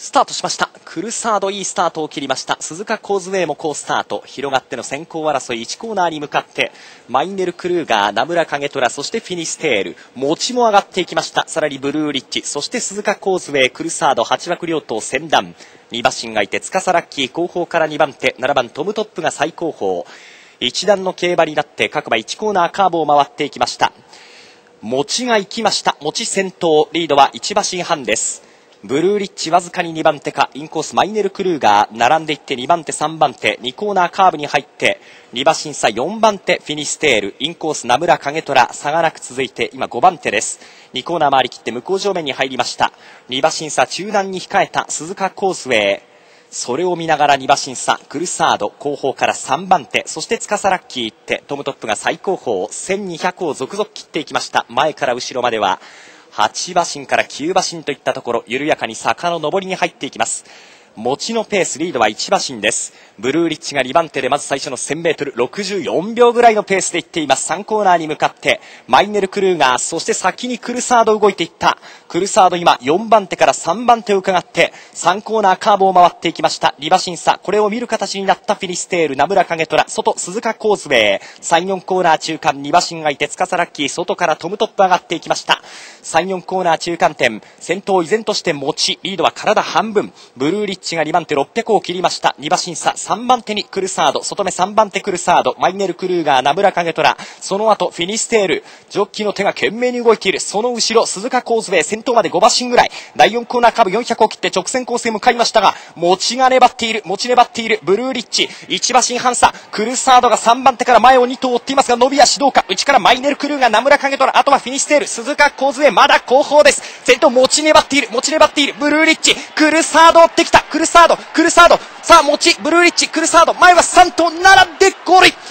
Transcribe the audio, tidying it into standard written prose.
スタートしました。クルサードいいスタートを切りました。鈴鹿コーズウェイも好スタート。広がっての先行争い1コーナーに向かってマイネル・クルーガー、名村影虎、そしてフィニステール、持ちも上がっていきました。さらにブルーリッチ、そして鈴鹿コーズウェイ、クルサード、8枠両党先団、2馬身がいて司ラッキー後方から2番手、7番トムトップが最後方、一段の競馬になって各馬1コーナーカーブを回っていきました。持ちが行きました。持ち先頭、リードは1馬身半です。ブルーリッチわずかに2番手か、インコースマイネル・クルーガー並んでいって2番手3番手、2コーナーカーブに入って2馬身差4番手フィニステール、インコース名村影虎、差がなく続いて今5番手です。2コーナー回り切って向こう正面に入りました。2馬身差中段に控えた鈴鹿コースウェイ、それを見ながら2馬身差クルサード後方から3番手、そして司ラッキー行ってトムトップが最後方、1200を続々切っていきました。前から後ろまでは8馬身から9馬身といったところ、緩やかに坂の上りに入っていきます。持ちのペース、リードは1馬身です。ブルーリッチが2番手でまず最初の 1000m、64秒ぐらいのペースでいっています。3コーナーに向かってマイネル・クルーガー、そして先にクルサード動いていった。クルサード今4番手から3番手を伺って3コーナーカーブを回っていきました。2馬身差、これを見る形になったフィニステール、名村影虎、外鈴鹿コースウェイ、3、4コーナー中間2馬身がいて司ラッキー、外からトムトップ上がっていきました。3、4コーナー中間点、先頭依然として持ち、リードは体半分。ブルーリッチが2番手600を切りました。2馬身差、3番手にクルサード、外目3番手クルサード、マイネル・クルーガー、名村影虎、その後フィニステール、ジョッキーの手が懸命に動いている。その後ろ鈴鹿コースウェイ、先頭まで5馬身ぐらい。第4コーナーカーブ400を切って直線コースへ向かいましたが、持ちが粘っている、持ち粘っているブルーリッチ、1馬身半差、クルサードが3番手から前を2頭追っていますが、伸び足どうか。内からマイネル・クルーガー、名村影虎、あとはフィニステール、鈴鹿コースウェイ、まだ後方です。先頭持ち粘っている、持ち粘っているブルーリッチ、クルサード追ってきた。クルサード、さあ持ちブルーリッチ、クルサード、前は3頭並んでゴールイン。